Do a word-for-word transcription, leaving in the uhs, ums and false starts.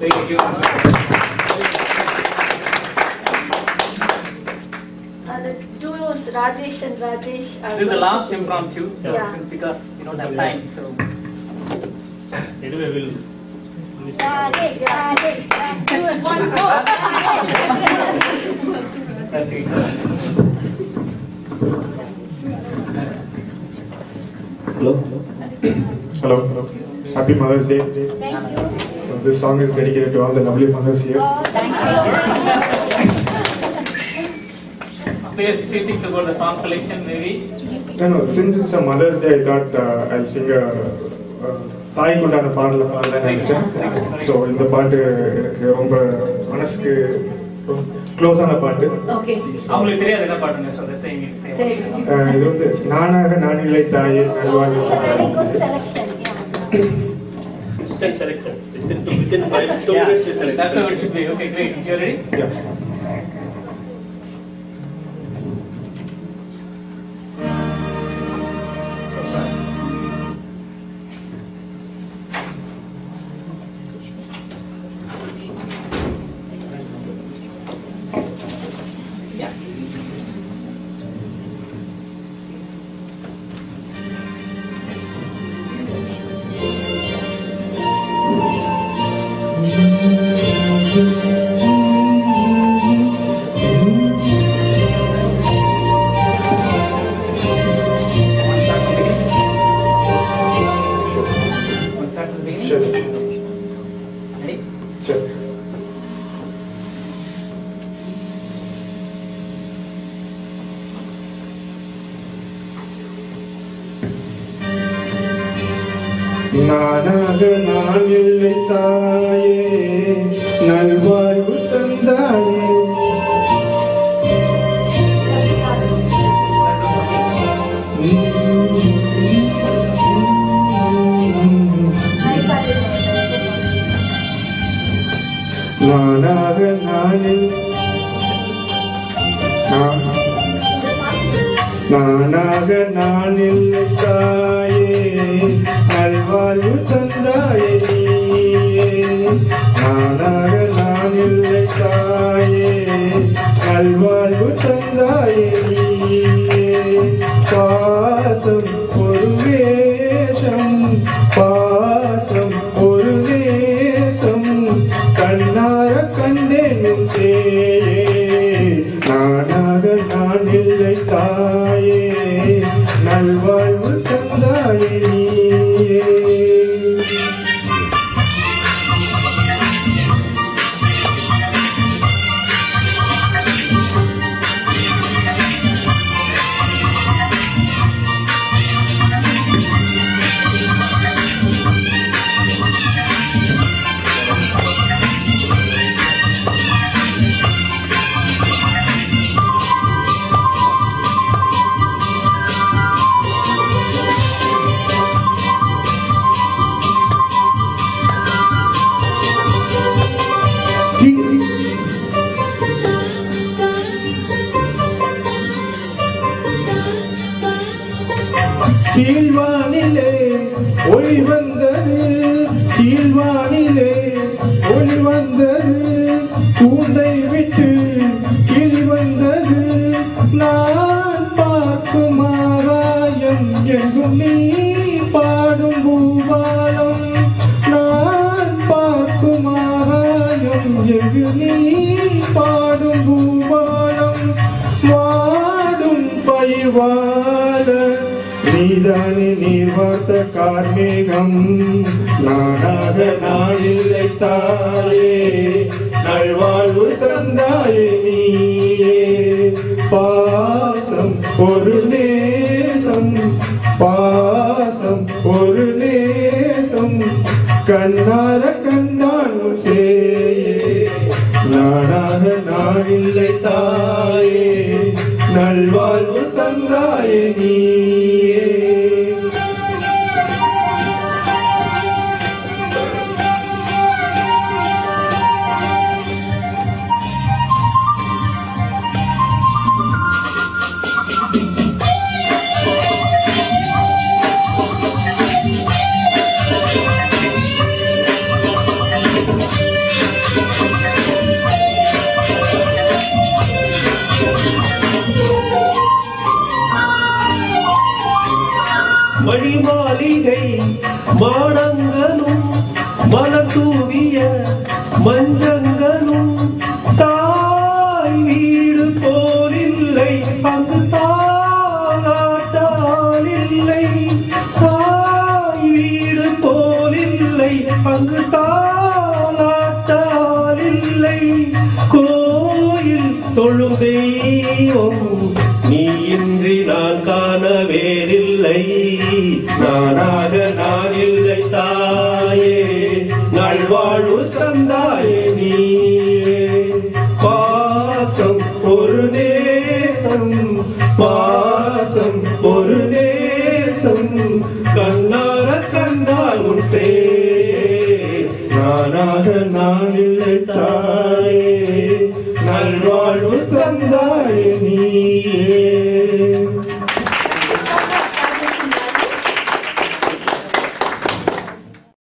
Thank you. Uh, the duos Rajesh and Rajesh. Are This is the last impromptu, so Yeah. since because you don't have time, so. Anyway, we'll. Rajesh, Rajesh, Rajesh. One more. That's it. Hello. Hello. Hello. Happy Mother's Day. Thank you. So this song is dedicated to all the lovely mothers here. Oh, thank you. Say three things about the song selection, maybe. No, no. Since it's a Mother's Day, I thought uh, I'll sing a. a தாய் கொண்டான பாடல பாடலாம் நினைச்சேன். So இந்த பாட்டு எனக்கு ரொம்ப மனசுக்கு க்ளோஸான பாட்டு. Okay. அவங்களுக்கு தெரியாது என்ன பாட்டுங்க, so that's why you need to say. அஹ் இது வந்து நானாக நான் இல்லை தாயே நல்வாழ்வு. Very good selection. Yeah. Instant selection. Within two, within five, two Yeah, minutes, you select. that's how it should be. Okay, great. You ready? Yeah. Yeah. Want to start from the beginning? Sure. Ready? Sure. நானாக நான் இல்லை தாயே நல்வாழ்வு தந்தாயே. நானாக நான் இல்லை- நான் நானாக நான் இல்லை தாயே நல்வாழ்வு தந்தாயே நீயே. நானாக நான் இல்லை தாயே நல்வாழ்வு தந்தாயே நீயே. பாசம் ஒரு வேஷம் பாசம் ஒரு நேசம் கண்ணார கண்டேன் உன் சேயே. நானாக நான் இல்லை தாயே நல்வாழ்வு தந்தாயே நீயே. கீழ்வானிலே ஒளி வந்தது கீழ்வானிலே ஒளி வந்தது கூண்டை விட்டு கிளி வந்தது. நான் பார்க்கும் ஆகாயம் எங்கும் நீ பாடும் பூபாலம். நான் பார்க்கும் ஆகாயம் எங்கு நீ பாடும் பூபாலம். வாடும் பயிர்வாழ நீதானே நீர் வார்த்த கார்மேகம். நானாக நான் இல்லை தாயே நல்வாழ்வு தந்தாயே நீயே. பாசம் ஒரு நேசம் பாசம் ஒரு நேசம் கண்ணார கண்டான் உன் சேயே. நானாக நான் இல்லை தாயே நல்வாழ்வு தந்தாயே நீயே. மாளிகை மாடங்களும் மலர் தூவிய மஞ்சங்களும் தாய் வீடு போலில்லை அங்கு தாலாட்டால் இல்லை தாய் வீடு போலில்லை அங்கு தாலாட்டால் இல்லை கோயில் தொழும் தெய்வம் நீ இன்றி நான் காண வேறில்லை நானாக நான் இல்லை தாயே நல்வாழ்வு தந்தாயே நீ பாசம் ஒரு நேசம் பாசம் ஒரு நேசம் கண்ணார கண்டால் உன் சே நானாக நான் இல்லை தாயே